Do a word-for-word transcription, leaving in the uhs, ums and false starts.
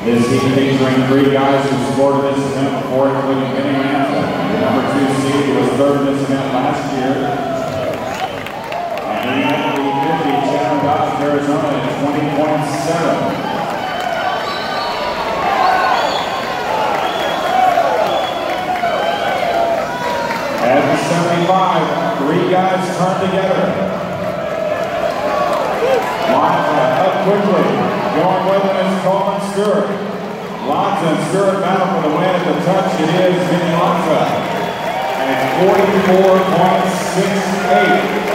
This team featuring three guys who scored in this event before, including Vini, Lanza, the number two seed who was third in this event last year. And he had the fifty, Chatham, Dobbs, Arizona at twenty point seven. At the seventy-five, three guys turn together. Lanza up quickly, going with it is Coleman, Stewart. Lanza and Stewart battle for the win at the touch. It is Vini Lanza at forty-four point six eight.